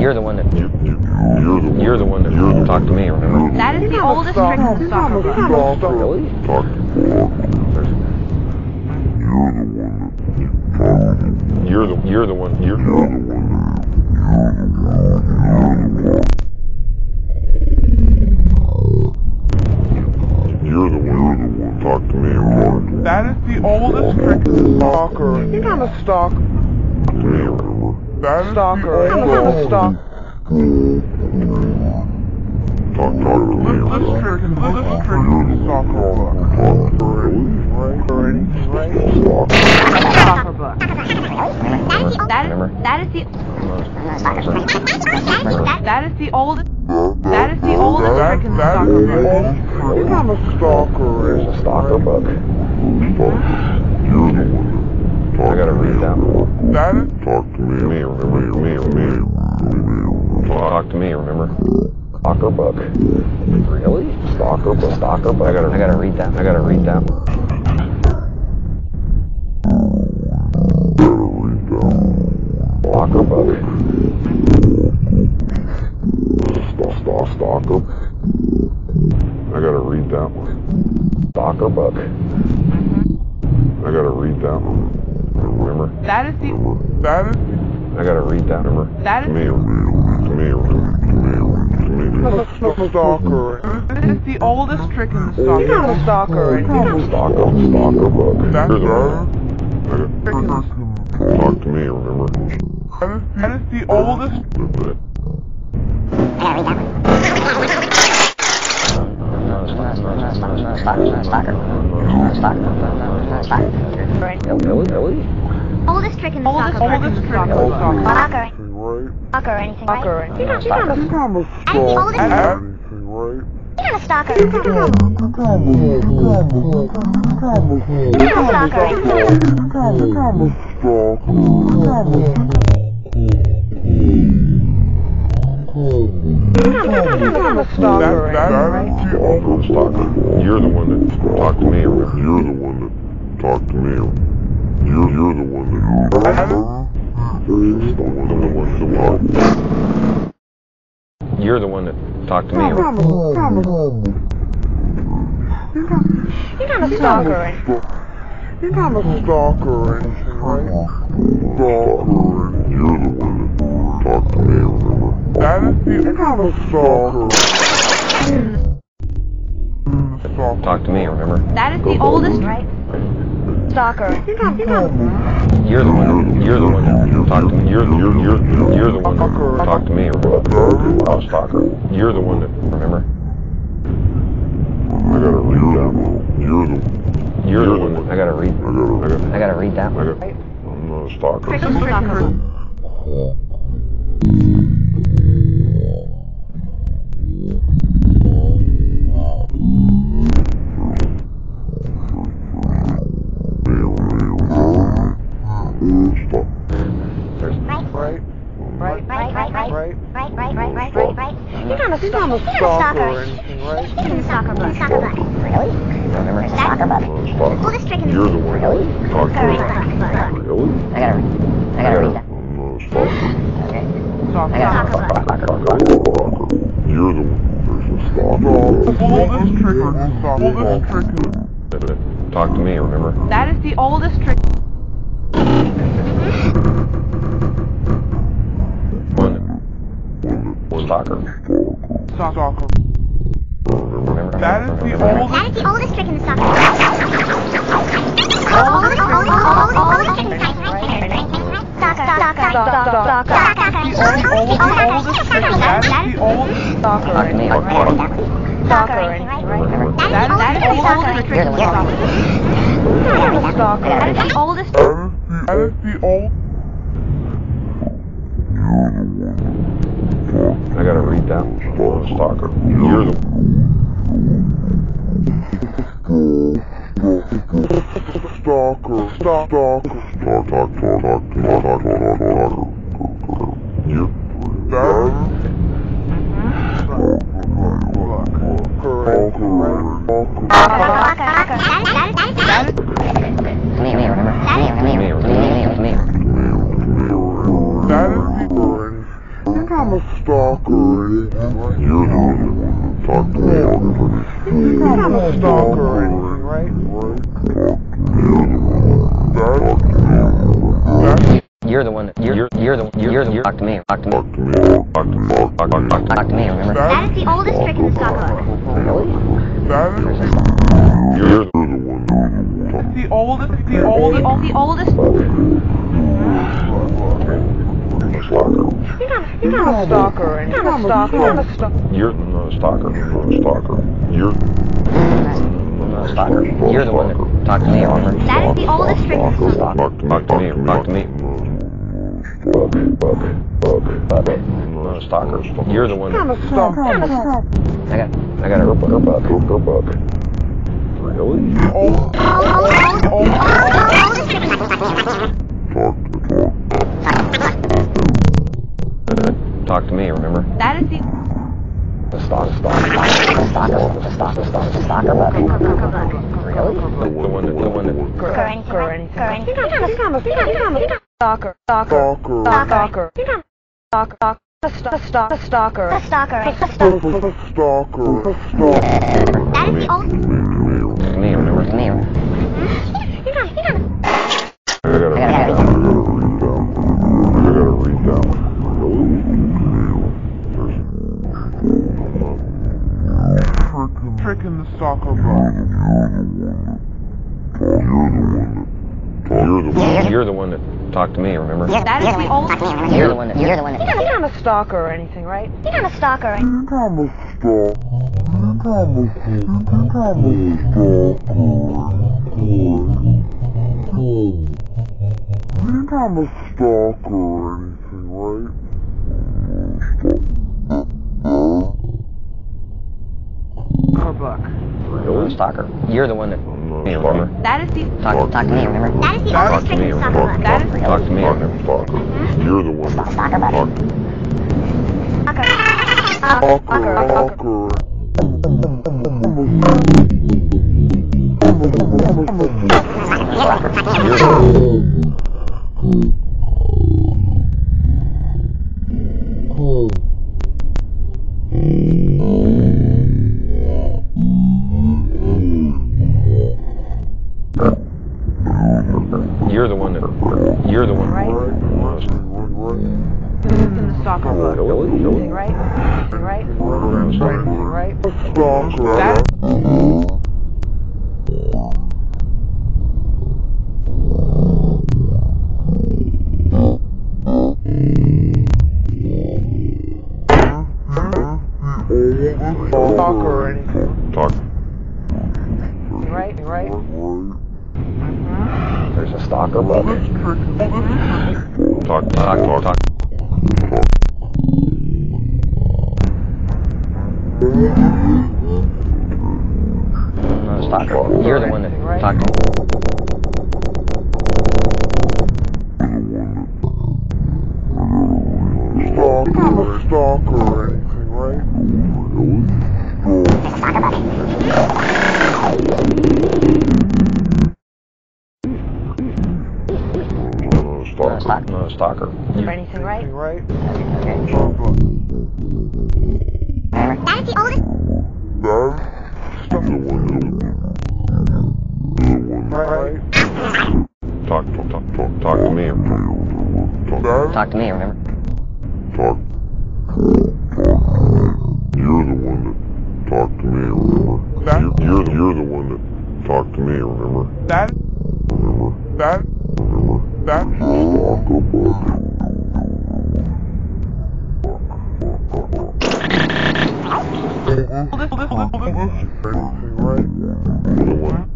You're the one that talked to me, remember? That is the oldest trick in the soccer book. Really? You're the one. Talk to me. That is the oldest trick in the stalker. You got a stalk. That is Stalker. the You got a oldest stalk. This trick in the stalker book. Soccer book. That is the oldest trick in the soccer book. You got a stalker. There's a stalker book. I gotta read that one. That is Talk to me, remember? Stalker book. Really? Stalker book. I gotta read that. Stalker book. Stalker. I gotta read that one. Stalker book. I gotta read that one. Remember? That is the I gotta read that. Remember? that is stalker. this is the oldest trick in the You got a soccer book. stalker. Stalker book. That's Talk to me, remember? That is the oldest. Really? Oldest trick in the soccer book. Oldest trick in the soccer book. Soccer. Right. Soccer or anything, right? You got a stalker. And the oldest Anything right. you got a stalker. You got a stalker. That is the oldest Stalker. You're the one that talked to me, remember? You're the one that talked to me. You're the one that You're the one that talked to me. You got a stalker. You got a stalker or anything, right? Stalker. You're the one that talked to me, remember? That is the you got a stalker. Talk to me, remember? That is the oldest right. Stalker. You're the one that talked to me. You're the one that talked to me, remember? Oh, stalker. You're the one that, remember? I gotta read that one. You're the one that, I gotta read that one. I'm not a stalker. Trick in the soccer book. Right. You got a stalker. Stalker or anything, right? In the soccer book. Really? Remember? Stalker book. Oldest trick in the You're the one that talked to me. Really? I gotta read that. I'm not a stalker. Okay. Soccer book. You're the one. There's a stalker. Oldest trick in the soccer. Oldest trick in the Talk to me, remember? That is the oldest trick. One stalker. soccer. Remember? That is the oldest trick in the soccer. Oldest trick in the soccer. Soccer. That's the oldest soccer. Soccer. That is the oldest trick in the soccer. That is the oldest. That is the old. I gotta read that one. Stalker. You're the Stalker. You. stalker or anything, right? You're the one that talked to me. You're not a stalker or anything, right? You're the one that you're the talk to me. Talk to me. Talk to me. Remember? That is the oldest trick in the stalker book. You're the one. The oldest. You're not a stalker or anything. You're not a stalker. You're not a stalker. You're not a stalker. You're the one that talked to me. Remember? That is the oldest trick in the stalker book. Talk to me. I'm not a stalker. You're the one that. I got a bug. Really? Oldest trick in the Talk to me. Remember? That is the Stalker bug. Really? The one that. stalker. stalker. That is the old. Me. Remember? I gotta read down. Trick in the stalker book. You're the one that talked to me. Remember? That is the oldest. You're the one that. You're not a stalker or anything, right? You're not a stalker. You're a stalker. You're the one that. Remember? That is the Talk to me. Remember? That is the oldest trick in the stalker book. That is Talk to me. Remember? You're the one that. You're the one that. You're the one. right. In the stalker book. Anything, right? Right? Right? That Stalker or anything. Talk. right? There's a stalker bug. Talk. I'm not a stalker. You're the one that talked to me. Stalker or anything, right? Not a stalker. Or anything, right? Right? That is the oldest. Right? Talk to me. Talk to me. Remember? You're the one that talked to me, remember? You're the one that talked to me, remember? That's right?